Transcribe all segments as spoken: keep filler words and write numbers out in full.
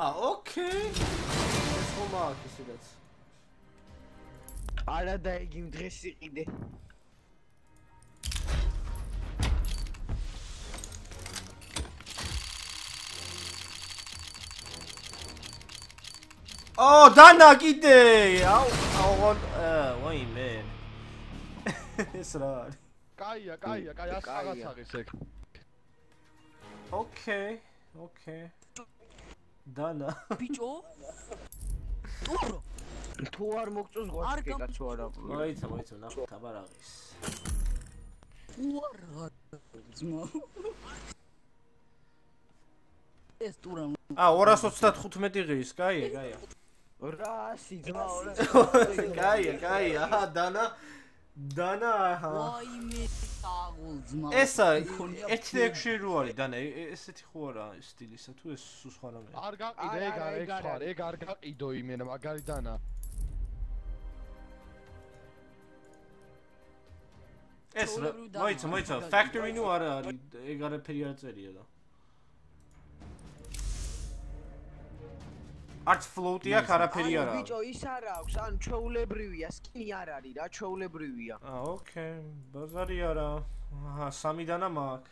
აა, ოკეი. ეს ხომ აქვს ისედაც. არა და იგი დღეს იყიდე. Oh, Dana კიდე. აუ, აუ, ვაიმე. ეს რა არის? კაია, კაია, კაია, რაღაც აღის ეგ. Okay, okay. Dana. ბიჭო. ტურო. თუ არ მოგწოს გვაქვს კაცო არა. მოიცა, მოიცა, ნახოთ აბარ აღის. უარა. ძმა. ეს ტურა. აა, ორას ოცდათხუთმეტი ღირს, კაია, კაია. რასი ძმა ორას. კაია, კაია, აჰა, Dana. Dana, აჰა. ვაიმე, საგულ ძმა. ესა ერთი და ექვსი რო არის, Dana, ესეთი ხო არა სტილისა თუ ეს სხვა რამე? არ გაყიდე, ეგ არ ეგ ხარ, ეგ არ გაყიდო იმენა, მაგარი Dana. ეს მოიცა, მოიცა, factory ნუ არა არის, ეგ არაფერი არ წერია და. არც float-ი აქვს, არაფერი არ აქვს. ბიჭო, ის არ აქვს, ან ჩოულებრივია, სკინი არ არის რა, ჩოულებრივია. აა, ოკეი, ბაზარი არა. აჰა, სამი Dana მაქვს.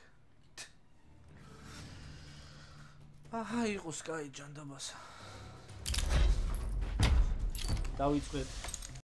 აჰა, იყოს კაი ჯანდაბასა. დავიწყეთ.